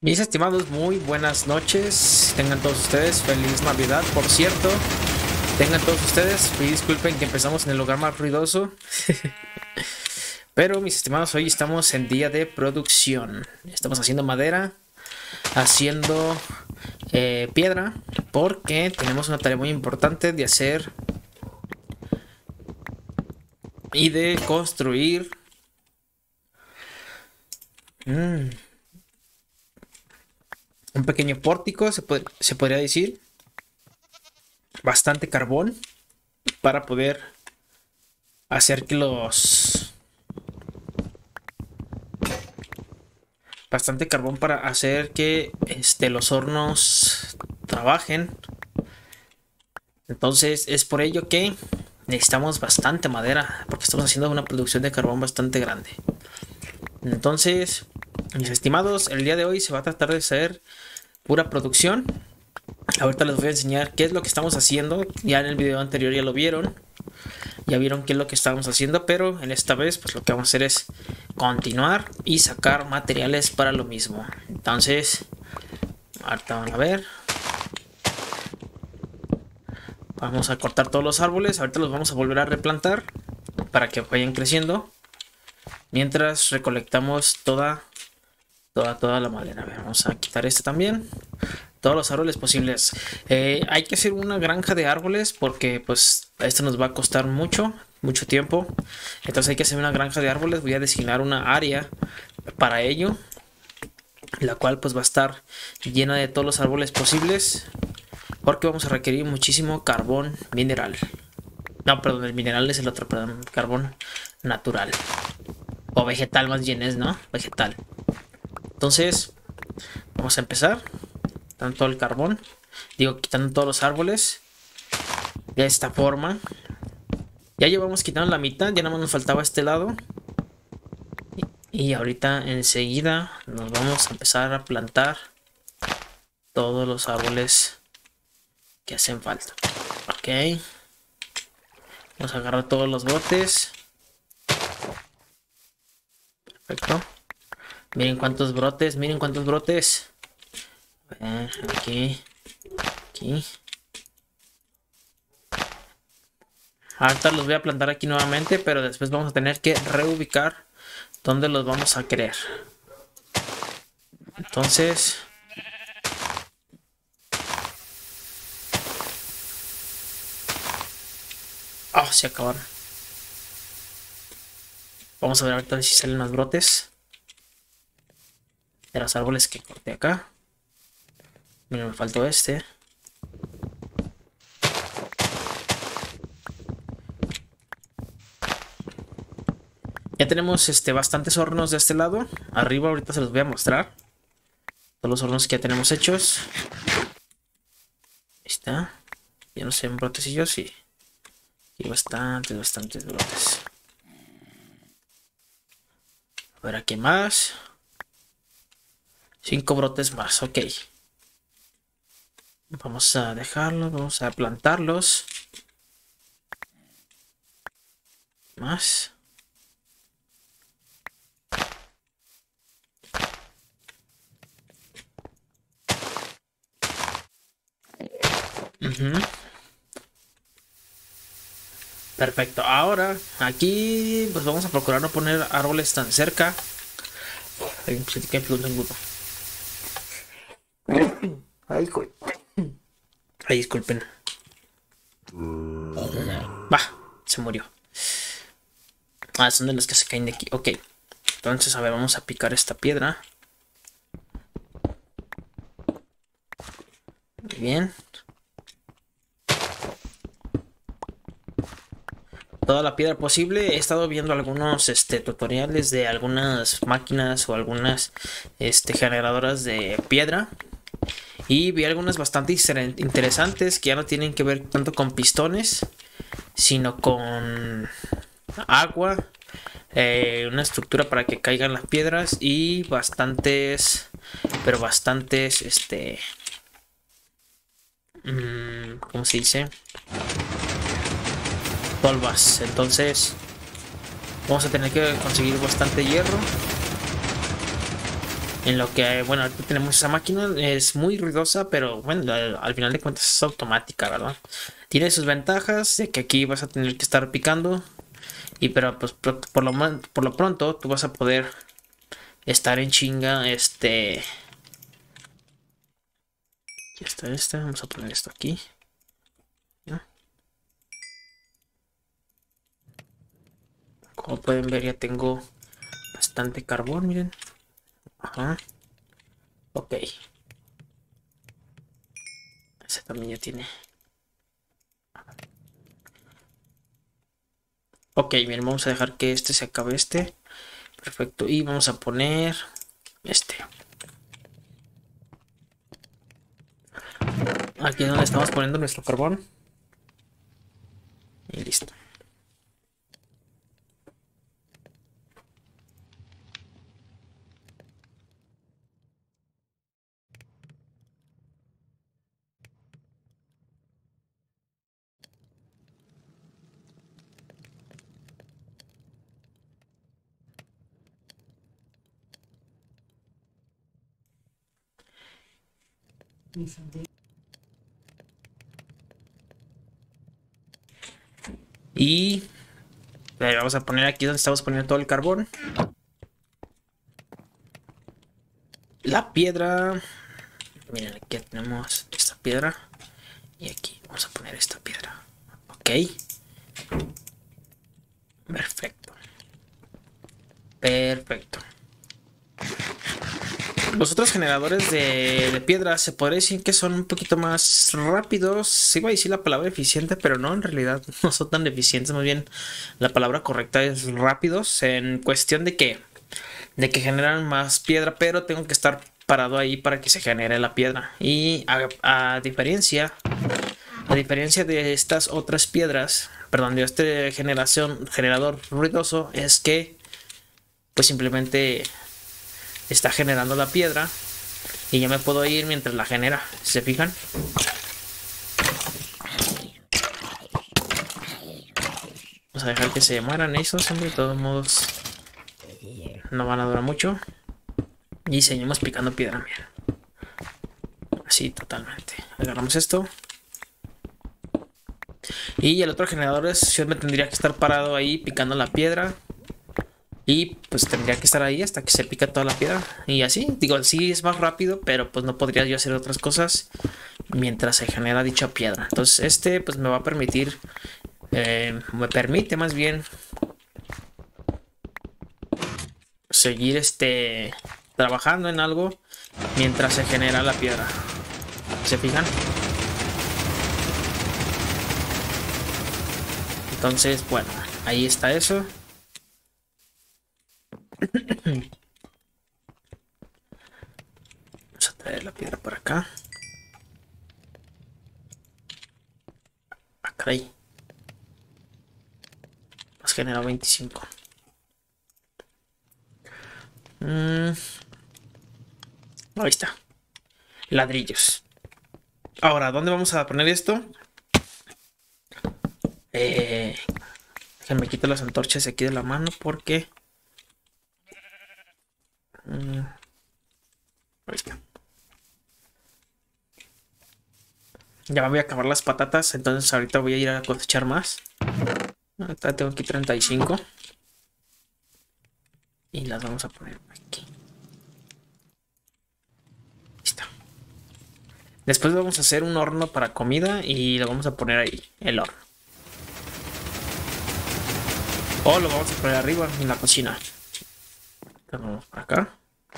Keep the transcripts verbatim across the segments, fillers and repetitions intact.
Mis estimados, muy buenas noches. Tengan todos ustedes feliz Navidad, por cierto. Tengan todos ustedes, y disculpen que empezamos en el lugar más ruidoso. Pero mis estimados, hoy estamos en día de producción. Estamos haciendo madera, haciendo eh, piedra, porque tenemos una tarea muy importante de hacer y de construir. Mm. Un pequeño pórtico, se, pod se podría decir. Bastante carbón para poder hacer que los... Bastante carbón para hacer que este, los hornos trabajen. Entonces es por ello que necesitamos bastante madera, porque estamos haciendo una producción de carbón bastante grande. Entonces, mis estimados, el día de hoy se va a tratar de hacer pura producción. Ahorita les voy a enseñar qué es lo que estamos haciendo. Ya en el video anterior ya lo vieron. Ya vieron qué es lo que estamos haciendo, pero en esta vez pues lo que vamos a hacer es continuar y sacar materiales para lo mismo. Entonces, ahorita van a ver. Vamos a cortar todos los árboles. Ahorita los vamos a volver a replantar para que vayan creciendo, mientras recolectamos toda Toda, toda la madera. A ver, vamos a quitar este también. Todos los árboles posibles. Eh, hay que hacer una granja de árboles porque pues esto nos va a costar mucho, mucho tiempo. Entonces hay que hacer una granja de árboles. Voy a designar una área para ello, la cual pues va a estar llena de todos los árboles posibles, porque vamos a requerir muchísimo carbón mineral. No, perdón, el mineral es el otro, perdón, carbón natural. O vegetal más bien es, ¿no? Vegetal. Entonces, vamos a empezar. Quitando todo el carbón. Digo, quitando todos los árboles. De esta forma. Ya llevamos quitando la mitad. Ya nada más nos faltaba este lado. Y, y ahorita enseguida nos vamos a empezar a plantar todos los árboles que hacen falta. Ok. Vamos a agarrar todos los brotes. Perfecto. Miren cuántos brotes, miren cuántos brotes. Eh, aquí, aquí. Ahorita los voy a plantar aquí nuevamente, pero después vamos a tener que reubicar dónde los vamos a querer. Entonces, oh, se acabaron. Vamos a ver ahorita si salen más brotes de los árboles que corté acá. Miren, me faltó este. Ya tenemos este, bastantes hornos de este lado. Arriba ahorita se los voy a mostrar. Todos los hornos que ya tenemos hechos. Ahí está. Ya no sé, un brotecillo, sí. Y bastantes, bastantes brotes. A ver, aquí más. Cinco brotes más, ok. Vamos a dejarlos, vamos a plantarlos. Más. Uh-huh. Perfecto. Ahora, aquí pues vamos a procurar no poner árboles tan cerca. Ay, Ay, Ay, disculpen. Va, se murió. Ah, son de los que se caen de aquí. Ok. Entonces, a ver, vamos a picar esta piedra. Muy bien. Toda la piedra posible. He estado viendo algunos este, tutoriales de algunas máquinas o algunas este, generadoras de piedra. Y vi algunas bastante interesantes que ya no tienen que ver tanto con pistones, sino con agua, eh, una estructura para que caigan las piedras y bastantes, pero bastantes, este, mmm, ¿cómo se dice? Tolvas. Entonces vamos a tener que conseguir bastante hierro En lo que, bueno, ahorita tenemos esa máquina, es muy ruidosa, pero bueno, al, al final de cuentas es automática, ¿verdad? Tiene sus ventajas de que aquí vas a tener que estar picando, y pero pues por, por lo, man- por lo pronto tú vas a poder estar en chinga, este... Aquí está esta, vamos a poner esto aquí. ¿Ya? Como pueden ver ya tengo bastante carbón, miren. Ajá. Ok. Ese también ya tiene. Ok, bien, vamos a dejar que este se acabe este. Perfecto. Y vamos a poner este. Aquí es donde estamos poniendo nuestro carbón. Y listo. Y le vamos a poner aquí donde estamos poniendo todo el carbón. La piedra. Miren, aquí tenemos esta piedra. Y aquí vamos a poner esta piedra. Ok. Perfecto. Perfecto. Los otros generadores de, de piedra se podría decir que son un poquito más rápidos. Sí voy a decir la palabra eficiente, pero no, en realidad no son tan eficientes. Más bien la palabra correcta es rápidos. En cuestión de que, de que generan más piedra, pero tengo que estar parado ahí para que se genere la piedra. Y a, a diferencia, a diferencia de estas otras piedras, perdón, de este generación, generador ruidoso, es que pues simplemente está generando la piedra y ya me puedo ir mientras la genera. ¿Se fijan? Vamos a dejar que se mueran esos, hombre. De todos modos, no van a durar mucho. Y seguimos picando piedra, mira. Así, totalmente. Agarramos esto. Y el otro generador es, yo me tendría que estar parado ahí picando la piedra. Y pues tendría que estar ahí hasta que se pica toda la piedra. Y así, digo, sí es más rápido, pero pues no podría yo hacer otras cosas mientras se genera dicha piedra. Entonces este pues me va a permitir, eh, me permite más bien seguir este trabajando en algo mientras se genera la piedra. ¿Se fijan? Entonces, bueno, ahí está eso. Vamos a traer la piedra por acá. Ah, caray. Nos genera veinticinco. Mm, ahí está. Ladrillos. Ahora, ¿dónde vamos a poner esto? Eh, déjenme quitar las antorchas aquí de la mano porque... Mm, ahí está. Ya me voy a acabar las patatas, entonces ahorita voy a ir a cosechar más. Ahorita tengo aquí treinta y cinco. Y las vamos a poner aquí. Listo. Después vamos a hacer un horno para comida y lo vamos a poner ahí, el horno. O lo vamos a poner arriba, en la cocina. Entonces vamos por acá.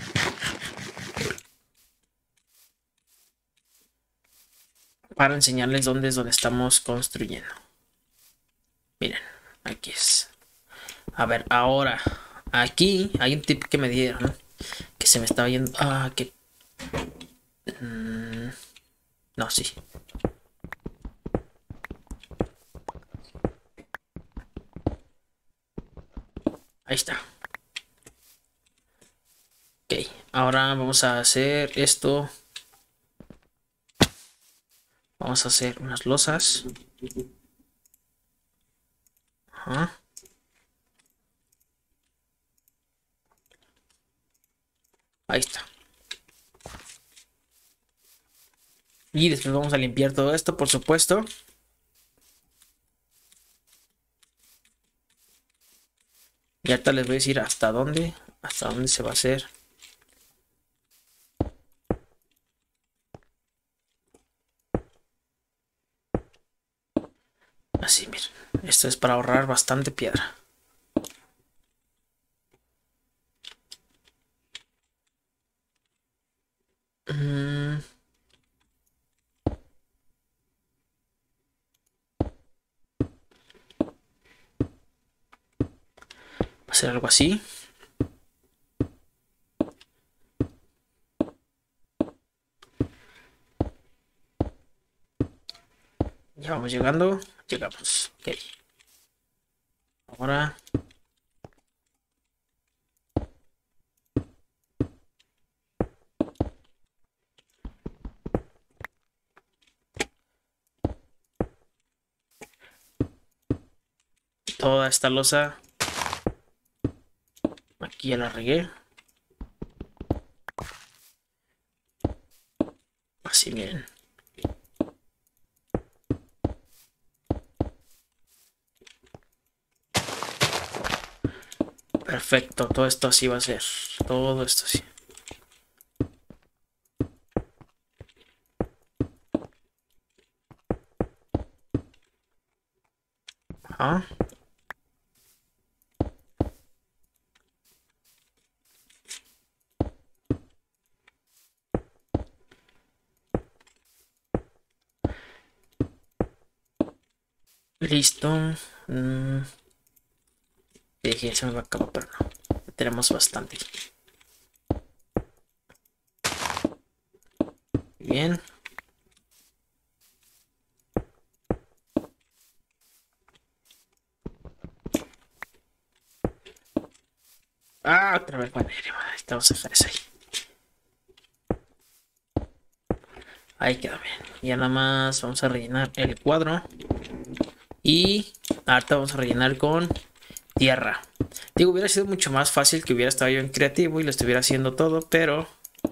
Para enseñarles dónde es donde estamos construyendo. Miren, aquí es. A ver, ahora, aquí hay un tip que me dieron, que se me estaba yendo. Ah, que... Mm, no, sí. Ahí está. Ok, ahora vamos a hacer esto. Vamos a hacer unas losas. Ajá. Ahí está. Y después vamos a limpiar todo esto, por supuesto. Y ahorita les voy a decir hasta dónde, hasta dónde se va a hacer. Así, miren. Esto es para ahorrar bastante piedra. Mm. Va a ser algo así. Ya vamos llegando. Llegamos. Ok. Ahora. Toda esta losa. Aquí ya la regué. Así, miren. Perfecto, todo esto así va a ser. Todo esto así. Ajá. Listo. Mm. Dije, se me va a acabar, pero no. Tenemos bastante. Bien. Ah, otra vez, bueno, vamos a dejar eso ahí. Ahí queda bien. Ya nada más vamos a rellenar el cuadro. Y ahorita vamos a rellenar con tierra. Digo, hubiera sido mucho más fácil que hubiera estado yo en creativo y lo estuviera haciendo todo, pero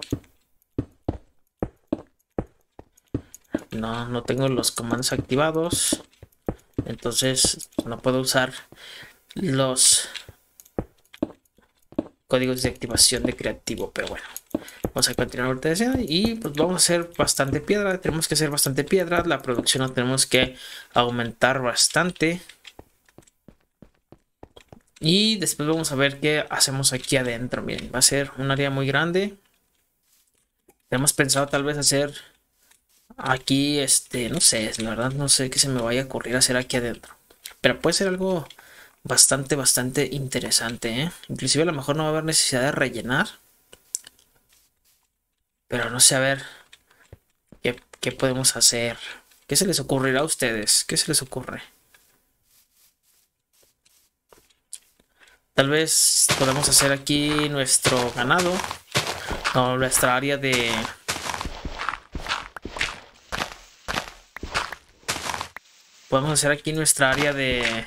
no, no tengo los comandos activados. Entonces no puedo usar los códigos de activación de creativo, pero bueno. Vamos a continuar ahorita y pues vamos a hacer bastante piedra. Tenemos que hacer bastante piedra. La producción la tenemos que aumentar bastante. Y después vamos a ver qué hacemos aquí adentro. Miren, va a ser un área muy grande. Tenemos pensado tal vez hacer aquí, este, no sé, la verdad no sé qué se me vaya a ocurrir hacer aquí adentro. Pero puede ser algo bastante, bastante interesante, ¿eh? Inclusive a lo mejor no va a haber necesidad de rellenar. Pero no sé, a ver qué, qué podemos hacer. ¿Qué se les ocurrirá a ustedes? ¿Qué se les ocurre? Tal vez podemos hacer aquí nuestro ganado. O nuestra área de... Podemos hacer aquí nuestra área de...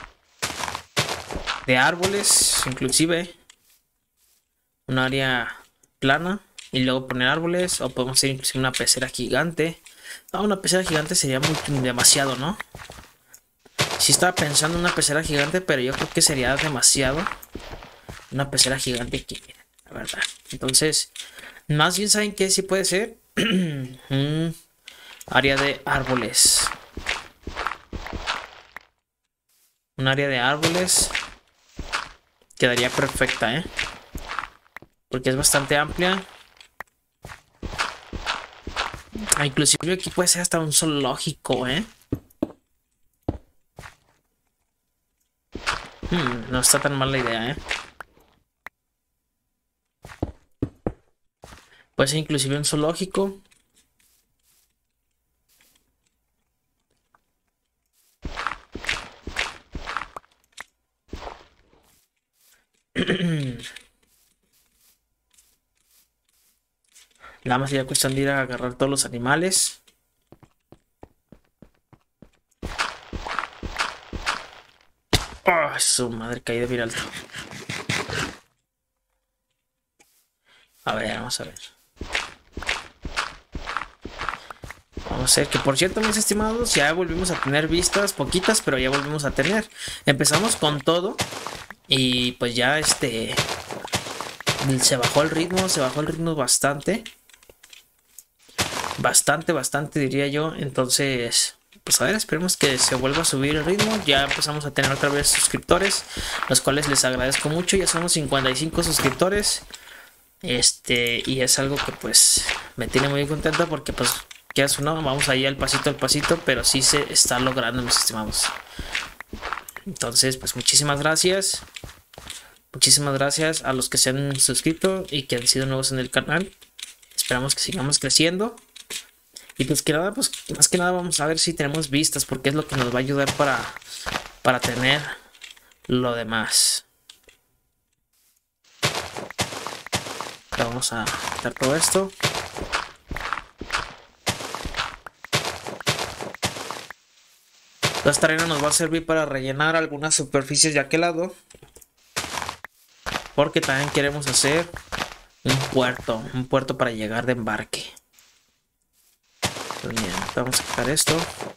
De árboles, inclusive. Un área plana. Y luego poner árboles. O podemos hacer inclusive una pecera gigante. Ah, una pecera gigante sería muy, demasiado, ¿no? Sí estaba pensando en una pecera gigante, pero yo creo que sería demasiado. Una pecera gigante que, la verdad. Entonces, más bien, ¿saben qué? Sí puede ser un área de árboles. Un área de árboles quedaría perfecta, ¿eh? Porque es bastante amplia. Ah, inclusive aquí puede ser hasta un zoológico, ¿eh? Hmm, no está tan mal la idea, ¿eh? Puede ser inclusive un zoológico. Nada más sería cuestión de ir a agarrar todos los animales. Oh, su madre, caí de bien alto. A ver, vamos a ver. Vamos a ver que, por cierto, mis estimados, ya volvimos a tener vistas, poquitas, pero ya volvimos a tener. Empezamos con todo y pues ya este... se bajó el ritmo, se bajó el ritmo bastante. Bastante, bastante diría yo. Entonces, pues a ver, esperemos que se vuelva a subir el ritmo. Ya empezamos a tener otra vez suscriptores, los cuales les agradezco mucho. Ya somos cincuenta y cinco suscriptores. Este, y es algo que pues me tiene muy contento porque pues, ¿qué hace uno? Vamos ahí al pasito al pasito, pero sí se está logrando, mis estimados. Entonces, pues muchísimas gracias. Muchísimas gracias a los que se han suscrito y que han sido nuevos en el canal. Esperamos que sigamos creciendo. Y pues que nada, pues más que nada vamos a ver si tenemos vistas, porque es lo que nos va a ayudar para, para tener lo demás. Vamos a quitar todo esto. Toda esta arena nos va a servir para rellenar algunas superficies de aquel lado, porque también queremos hacer un puerto, un puerto para llegar de embarque. Pues bien, vamos a quitar esto.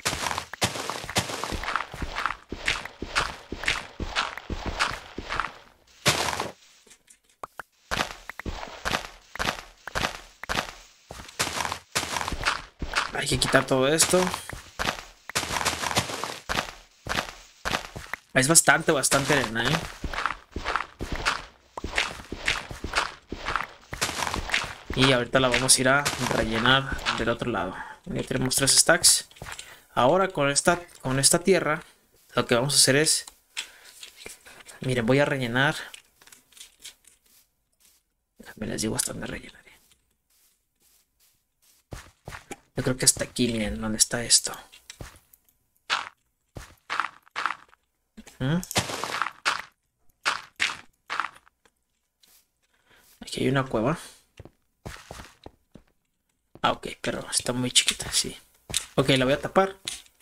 Hay que quitar todo esto. Es bastante, bastante arena, ¿eh? Y ahorita la vamos a ir a rellenar del otro lado. Ya tenemos tres stacks. Ahora con esta, con esta tierra, lo que vamos a hacer es... Miren, voy a rellenar. Me les digo hasta dónde rellenaré. Yo creo que hasta aquí, miren, dónde está esto. ¿Mm? Aquí hay una cueva. Ah, ok, pero está muy chiquita, sí. Ok, la voy a tapar.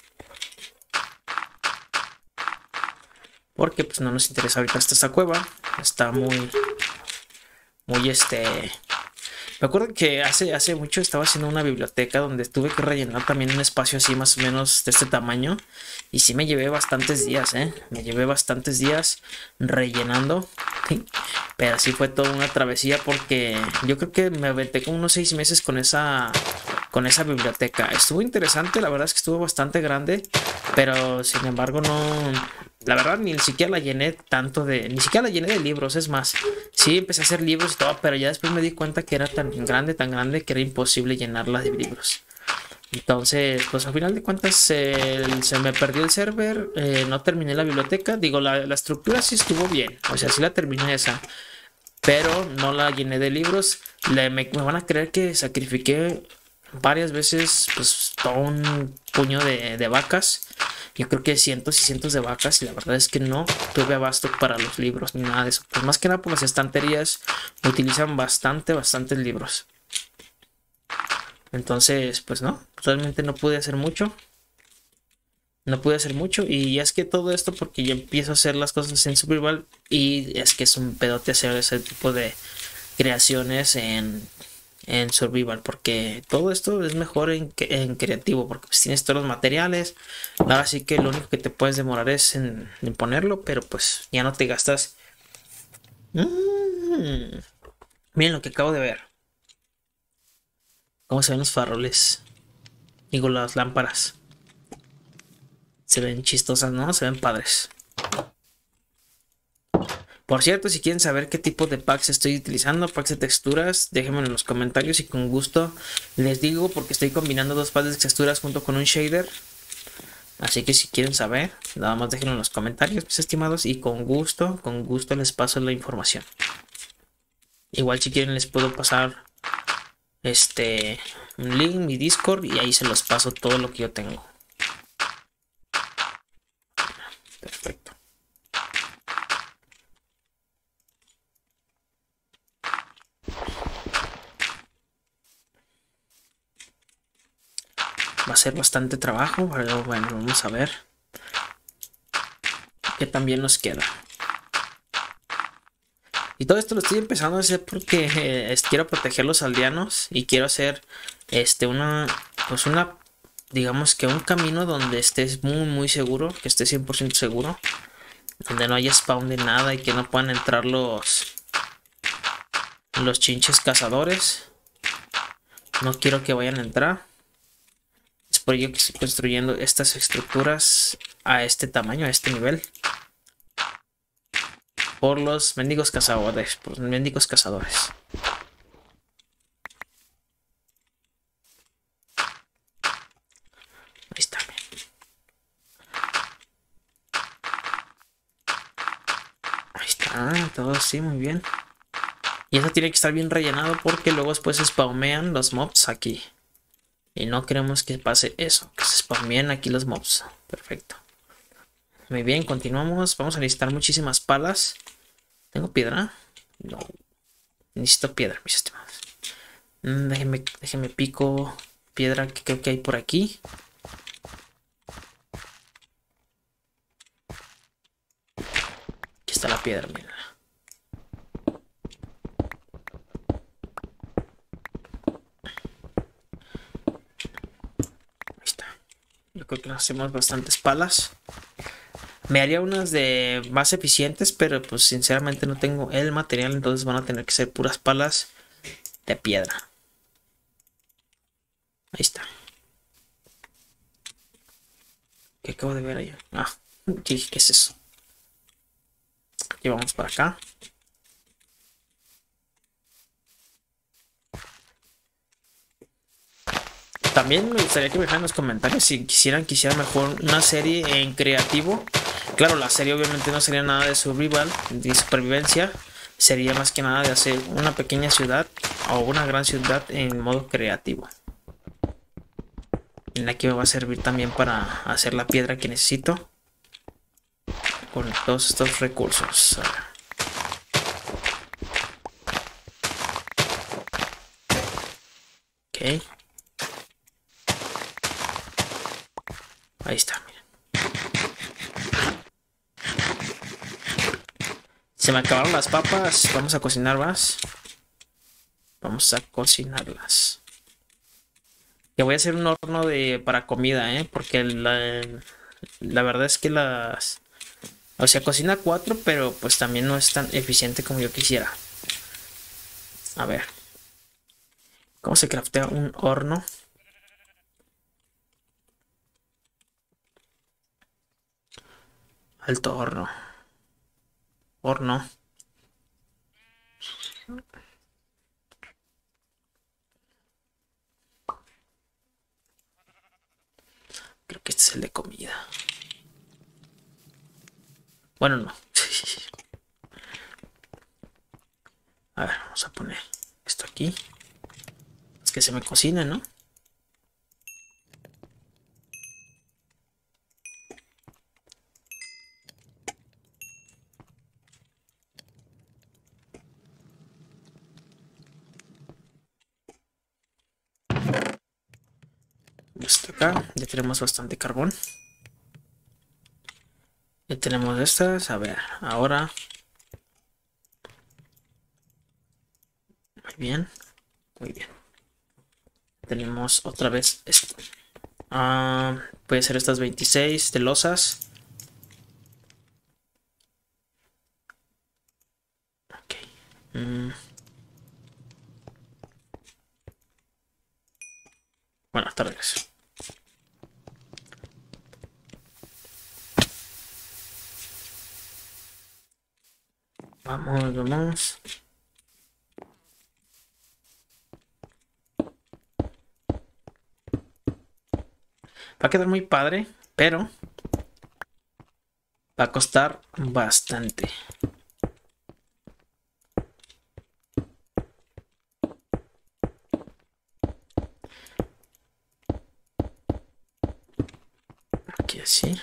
Porque pues no nos interesa ahorita esta, esta cueva. Está muy... Muy este... Me acuerdo que hace, hace mucho estaba haciendo una biblioteca donde tuve que rellenar también un espacio así más o menos de este tamaño. Y sí me llevé bastantes días, ¿eh? Me llevé bastantes días rellenando. Pero sí fue toda una travesía porque yo creo que me aventé como unos seis meses con esa, con esa biblioteca. Estuvo interesante, la verdad es que estuvo bastante grande. Pero sin embargo no... La verdad ni siquiera la llené tanto de... Ni siquiera la llené de libros, es más. Sí, empecé a hacer libros y todo, pero ya después me di cuenta que era tan grande, tan grande que era imposible llenarla de libros. Entonces, pues al final de cuentas eh, se me perdió el server, eh, no terminé la biblioteca. Digo, la, la estructura sí estuvo bien, o sea, sí la terminé esa, pero no la llené de libros. Le, me, me van a creer que sacrifiqué varias veces pues todo un puño de, de vacas. Yo creo que cientos y cientos de vacas y la verdad es que no tuve abasto para los libros ni nada de eso. Pues más que nada por las estanterías utilizan bastante, bastantes libros. Entonces, pues no, realmente no pude hacer mucho. No pude hacer mucho y es que todo esto porque yo empiezo a hacer las cosas en Survival y es que es un pedote hacer ese tipo de creaciones en... en Survival, porque todo esto es mejor en, en creativo, porque pues tienes todos los materiales. Ahora sí que lo único que te puedes demorar es en, en ponerlo, pero pues ya no te gastas. Mm. Miren lo que acabo de ver. Cómo se ven los faroles. Digo, las lámparas. Se ven chistosas, ¿no? Se ven padres. Por cierto, si quieren saber qué tipo de packs estoy utilizando, packs de texturas, déjenmelo en los comentarios y con gusto les digo, porque estoy combinando dos packs de texturas junto con un shader. Así que si quieren saber, nada más déjenlo en los comentarios, mis estimados, y con gusto, con gusto les paso la información. Igual si quieren les puedo pasar este un link, mi Discord, y ahí se los paso todo lo que yo tengo. Perfecto. Va a ser bastante trabajo, pero bueno, vamos a ver qué también nos queda. Y todo esto lo estoy empezando a hacer porque eh, quiero proteger los aldeanos y quiero hacer este una pues una digamos que un camino donde estés muy muy seguro, que estés cien por ciento seguro, donde no haya spawn de nada y que no puedan entrar los los chinches cazadores. No quiero que vayan a entrar. Es por ello que estoy construyendo estas estructuras a este tamaño, a este nivel, por los mendigos cazadores, por los mendigos cazadores. Ahí está. Ahí está, todo así, muy bien. Y eso tiene que estar bien rellenado porque luego después se spawmean los mobs aquí. Y no queremos que pase eso, que se spawmeen aquí los mobs. Perfecto. Muy bien, continuamos. Vamos a necesitar muchísimas palas. ¿Tengo piedra? No. Necesito piedra, mis estimados. Mm, déjenme, déjenme pico piedra que creo que hay por aquí. Aquí está la piedra, mira. Ahí está. Yo creo que nos hacemos bastantes palas. Me haría unas de más eficientes, pero pues sinceramente no tengo el material, entonces van a tener que ser puras palas de piedra. Ahí está. ¿Qué acabo de ver ahí? Ah, ¿qué, qué es eso? Llevamos para acá. También me gustaría que me dejaran en los comentarios si quisieran, quisiera mejor una serie en creativo. Claro, la serie obviamente no sería nada de survival, de supervivencia. Sería más que nada de hacer una pequeña ciudad o una gran ciudad en modo creativo. En la que me va a servir también para hacer la piedra que necesito. Con todos estos recursos. Ok. Ahí está, miren. Se me acabaron las papas. Vamos a cocinar más. Vamos a cocinarlas. Ya voy a hacer un horno de para comida, ¿eh? Porque la, la verdad es que las... O sea, cocina cuatro, pero pues también no es tan eficiente como yo quisiera. A ver. ¿Cómo se craftea un horno? Alto horno. Horno. Creo que este es el de comida. Bueno, no. A ver, vamos a poner esto aquí. Es que se me cocina, ¿no? Esto acá. Ya tenemos bastante carbón. Ya tenemos estas. A ver, ahora. Muy bien. Muy bien. Tenemos otra vez esto. Ah, puede ser estas veintiséis de losas. Ok. Mm. Bueno, hasta regreso. Vamos, vamos. Va a quedar muy padre, pero va a costar bastante. Aquí así.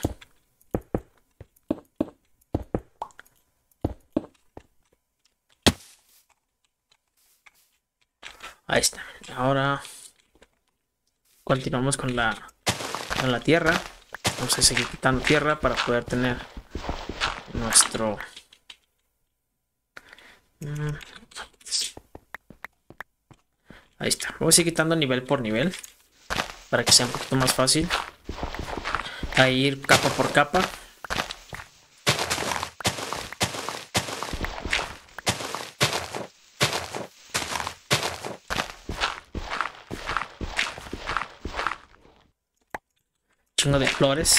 Ahí está. Ahora continuamos con la, con la tierra. Vamos a seguir quitando tierra para poder tener nuestro... Ahí está. Vamos a ir quitando nivel por nivel. para que sea un poquito más fácil. A ir capa por capa. Chingo de flores.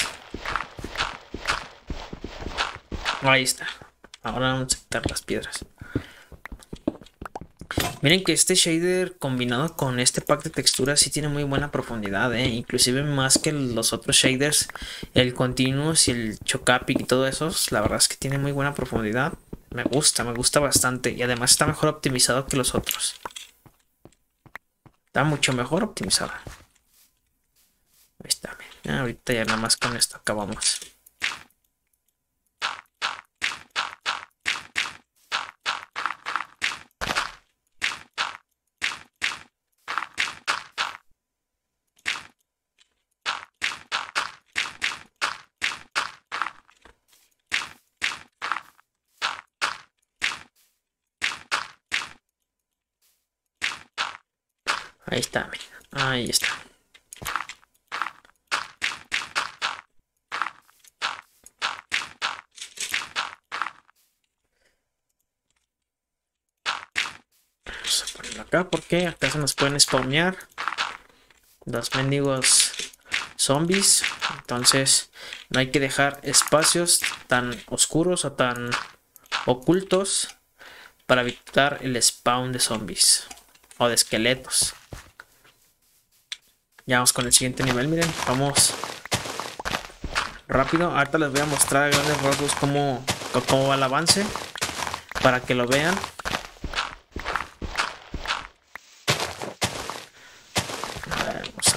Ahí está. Ahora vamos a quitar las piedras. Miren que este shader combinado con este pack de texturas sí tiene muy buena profundidad, ¿eh? Inclusive más que los otros shaders, el Continuous y el Chocapic y todo eso, la verdad es que tiene muy buena profundidad. Me gusta, me gusta bastante y además está mejor optimizado que los otros. Está mucho mejor optimizado. Ahí está, miren. Ahorita ya nada más con esto acabamos. Ahí está, miren. Ahí está. Vamos a ponerlo acá porque acá se nos pueden spawnear los mendigos zombies. Entonces no hay que dejar espacios tan oscuros o tan ocultos para evitar el spawn de zombies o de esqueletos. Ya vamos con el siguiente nivel, miren, vamos rápido. Ahorita les voy a mostrar a grandes rasgos cómo, cómo va el avance para que lo vean. A ver, vamos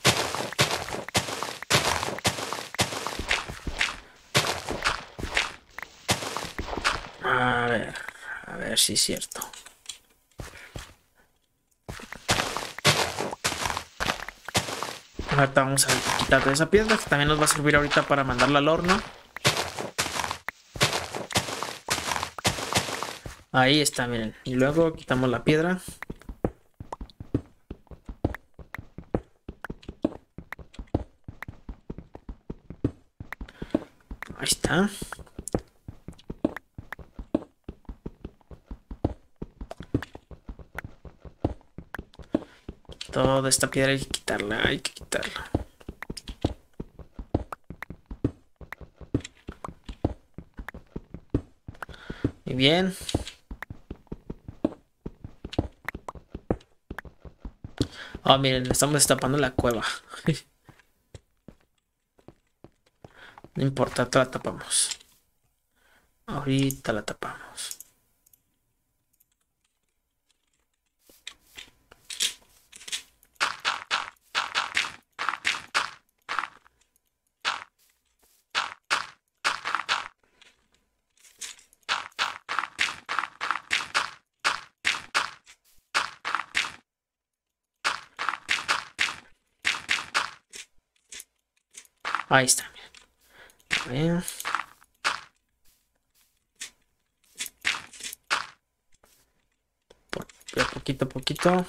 a ver. A ver, a ver si es cierto. Ahorita vamos a quitar toda esa piedra que también nos va a servir ahorita para mandarla al horno. Ahí está, miren. Y luego quitamos la piedra. Ahí está. Toda esta piedra hay que quitarla, hay que quitarla. Muy bien. Oh, miren, estamos destapando la cueva. No importa, ahorita la tapamos. Ahorita la tapamos. Ahí está. A ver. Por, poquito a poquito.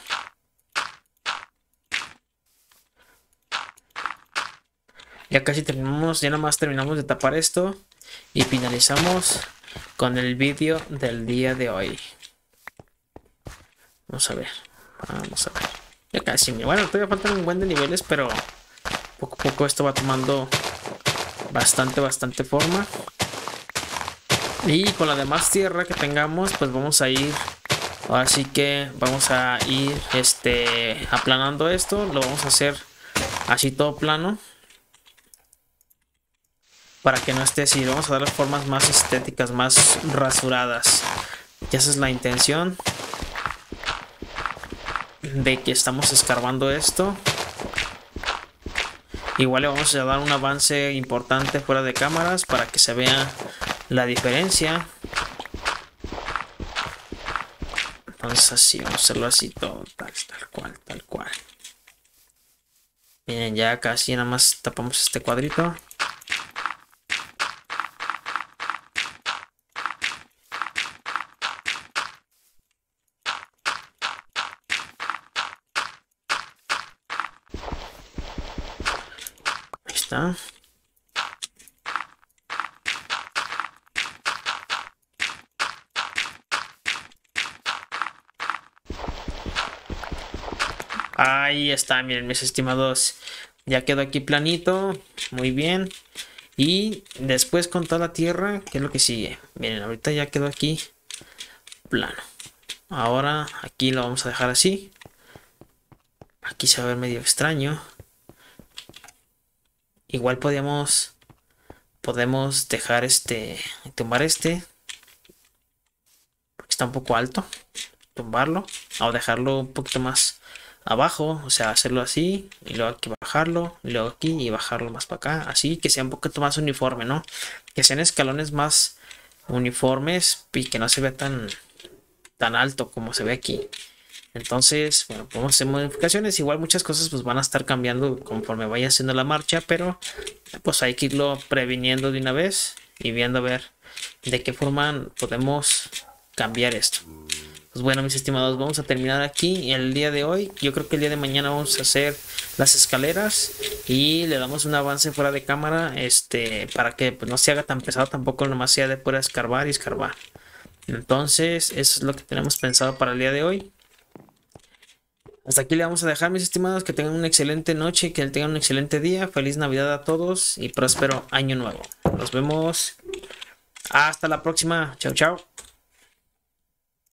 Ya casi terminamos, ya nada más terminamos de tapar esto y finalizamos con el vídeo del día de hoy. Vamos a ver, vamos a ver. Ya casi, bueno, todavía faltan un buen de niveles, pero poco a poco esto va tomando bastante, bastante forma. Y con la demás tierra que tengamos, pues vamos a ir, ahora sí que vamos a ir este, aplanando esto. Lo vamos a hacer así todo plano, para que no esté así. Vamos a dar las formas más estéticas, más rasuradas. Y esa es la intención de que estamos escarbando esto. Igual le vamos a dar un avance importante fuera de cámaras para que se vea la diferencia. Entonces así, vamos a hacerlo así todo, tal, tal cual, tal cual. Miren, ya casi nada más tapamos este cuadrito. está. Ahí está, miren, mis estimados. Ya quedó aquí planito. Muy bien. Y después con toda la tierra, ¿qué es lo que sigue? Miren, ahorita ya quedó aquí plano. Ahora aquí lo vamos a dejar así. Aquí se va a ver medio extraño. Igual podríamos podemos dejar este, tumbar este, porque está un poco alto, tumbarlo o dejarlo un poquito más abajo, o sea, hacerlo así y luego aquí bajarlo y luego aquí y bajarlo más para acá, así que sea un poquito más uniforme, ¿no? Que sean escalones más uniformes y que no se vea tan tan alto como se ve aquí. Entonces, bueno, podemos hacer modificaciones. Igual muchas cosas pues van a estar cambiando conforme vaya haciendo la marcha, pero pues hay que irlo previniendo de una vez y viendo a ver de qué forma podemos cambiar esto. Pues bueno, mis estimados, vamos a terminar aquí el día de hoy. Yo creo que el día de mañana vamos a hacer las escaleras y le damos un avance fuera de cámara, este, para que pues, no se haga tan pesado, tampoco nomás sea de pura escarbar y escarbar. Entonces, eso es lo que tenemos pensado para el día de hoy. Hasta aquí le vamos a dejar, mis estimados. Que tengan una excelente noche, que tengan un excelente día. Feliz Navidad a todos y próspero año nuevo. Nos vemos. Hasta la próxima. Chao, chao.